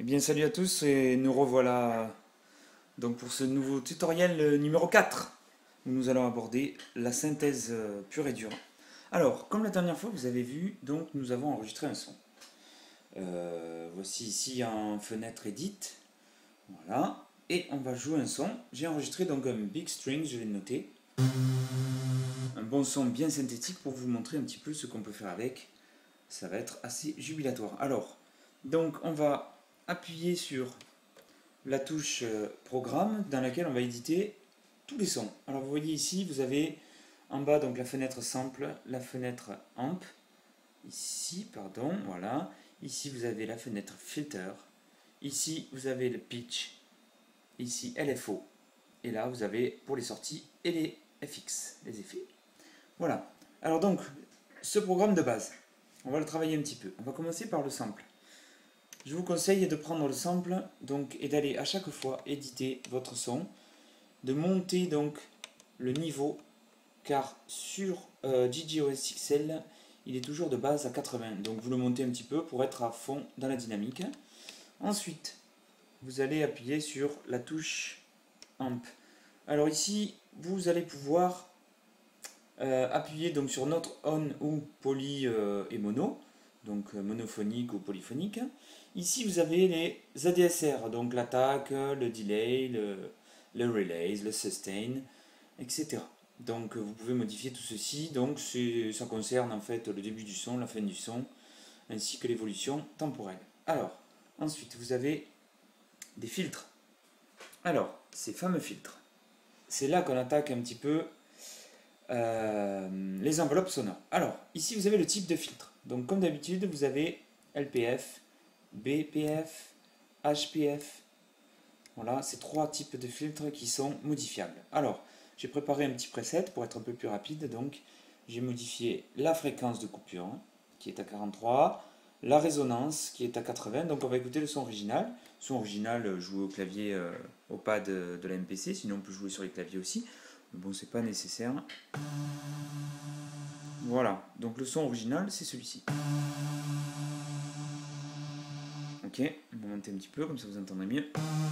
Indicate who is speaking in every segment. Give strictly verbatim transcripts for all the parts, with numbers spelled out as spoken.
Speaker 1: bien salut à tous et nous revoilà donc pour ce nouveau tutoriel euh, numéro quatre où nous allons aborder la synthèse euh, pure et dure. Alors, comme la dernière fois vous avez vu, donc nous avons enregistré un son. Euh, voici ici en fenêtre edit, voilà, et on va jouer un son. J'ai enregistré donc un big string, je l'ai noté. Un bon son bien synthétique pour vous montrer un petit peu ce qu'on peut faire avec. Ça va être assez jubilatoire. Alors, donc on va appuyer sur la touche euh, programme dans laquelle on va éditer tous les sons. Alors vous voyez ici, vous avez en bas donc la fenêtre sample, la fenêtre amp, ici, pardon, voilà. Ici vous avez la fenêtre filter, ici vous avez le pitch, ici L F O, et là vous avez pour les sorties et les F X, les effets. Voilà. Alors donc, ce programme de base, on va le travailler un petit peu. On va commencer par le sample. Je vous conseille de prendre le sample donc, et d'aller à chaque fois éditer votre son, de monter donc le niveau, car sur euh, D J O S X L, il est toujours de base à quatre-vingts. Donc vous le montez un petit peu pour être à fond dans la dynamique. Ensuite, vous allez appuyer sur la touche Amp. Alors ici, vous allez pouvoir euh, appuyer donc sur notre on ou poly euh, et mono, donc euh, monophonique ou polyphonique. Ici vous avez les A D S R, donc l'attaque, le delay, le, le relay, le sustain, et cetera. Donc vous pouvez modifier tout ceci, donc ça concerne en fait le début du son, la fin du son, ainsi que l'évolution temporelle. Alors, ensuite vous avez des filtres. Alors, ces fameux filtres, c'est là qu'on attaque un petit peu euh, les enveloppes sonores. Alors, ici vous avez le type de filtre. Donc comme d'habitude, vous avez L P F, B P F, H P F. Voilà, ces trois types de filtres qui sont modifiables. Alors, j'ai préparé un petit preset pour être un peu plus rapide. Donc, j'ai modifié la fréquence de coupure, qui est à quarante-trois, la résonance, qui est à quatre-vingts. Donc, on va écouter le son original. Le son original joué au clavier, euh, au pad de la M P C. Sinon, on peut jouer sur les claviers aussi. Mais bon, c'est pas nécessaire. Voilà, donc le son original, c'est celui-ci. Ok, on va monter un petit peu, comme ça vous entendrez mieux.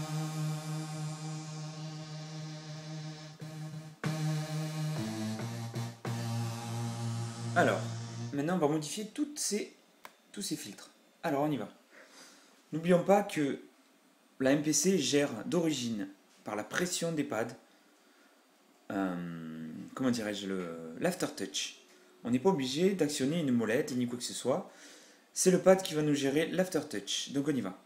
Speaker 1: Alors, maintenant on va modifier toutes ces, tous ces filtres. Alors on y va. N'oublions pas que la M P C gère d'origine, par la pression des pads, euh, comment dirais-je, l'aftertouch. On n'est pas obligé d'actionner une molette ni quoi que ce soit. C'est le pad qui va nous gérer l'aftertouch. Donc on y va.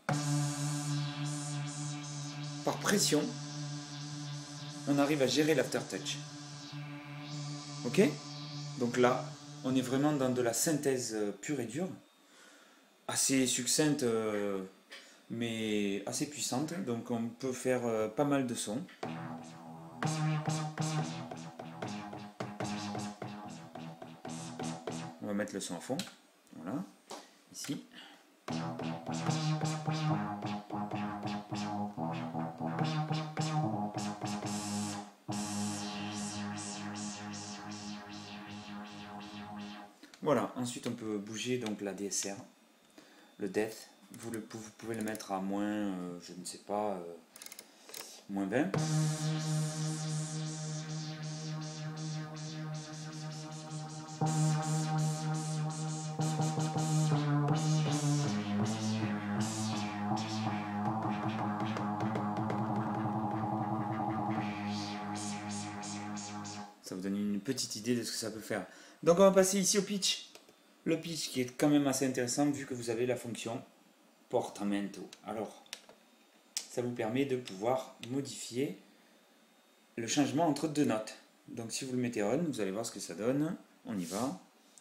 Speaker 1: Par pression, on arrive à gérer l'aftertouch. Ok? Donc là, on est vraiment dans de la synthèse pure et dure, assez succincte, euh, mais assez puissante. Donc on peut faire euh, pas mal de sons. On va mettre le son à fond. Voilà, ici. Voilà, ensuite on peut bouger donc la D S R, le depth, vous, le, vous pouvez le mettre à moins, euh, je ne sais pas, euh, moins vingt. Ça vous donne une petite idée de ce que ça peut faire. Donc on va passer ici au pitch. Le pitch qui est quand même assez intéressant vu que vous avez la fonction portamento. Alors, ça vous permet de pouvoir modifier le changement entre deux notes. Donc si vous le mettez on, vous allez voir ce que ça donne. On y va.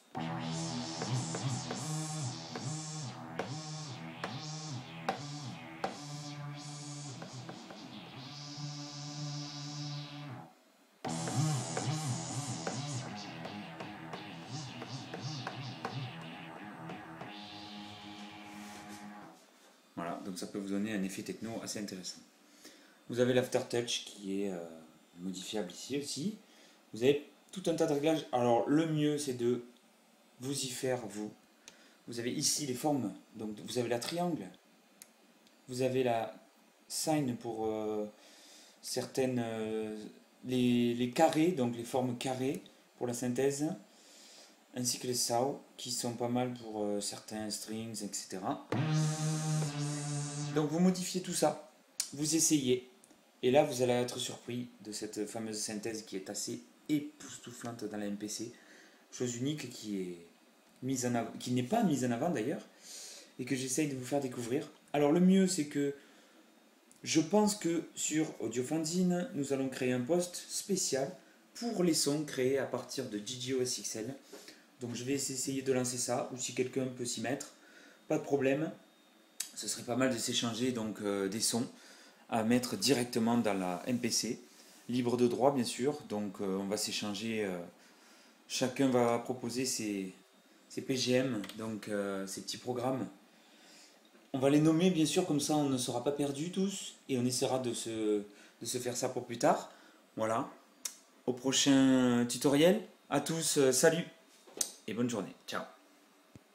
Speaker 1: Voilà, donc ça peut vous donner un effet techno assez intéressant. Vous avez l'aftertouch qui est euh, modifiable ici aussi. Vous avez tout un tas de réglages. Alors le mieux c'est de vous y faire vous. Vous avez ici les formes. Donc vous avez la triangle, Vous avez la sign pour euh, certaines... euh, les, les carrés, donc les formes carrées pour la synthèse, ainsi que les saw, qui sont pas mal pour euh, certains strings, et cetera. Donc vous modifiez tout ça, vous essayez, et là vous allez être surpris de cette fameuse synthèse qui est assez époustouflante dans la M P C. Chose unique qui est mise en avant, qui n'est pas mise en avant d'ailleurs, et que j'essaye de vous faire découvrir. Alors le mieux c'est que je pense que sur AudioFanzine, nous allons créer un post spécial pour les sons créés à partir de G G O S X L. Donc je vais essayer de lancer ça, ou si quelqu'un peut s'y mettre, pas de problème. Ce serait pas mal de s'échanger donc euh, des sons à mettre directement dans la M P C, libre de droit bien sûr. Donc euh, on va s'échanger, euh, chacun va proposer ses, ses P G M, donc euh, ces petits programmes. On va les nommer bien sûr, comme ça on ne sera pas perdus tous, et on essaiera de se, de se faire ça pour plus tard. Voilà, au prochain tutoriel. À tous, euh, salut et bonne journée. Ciao.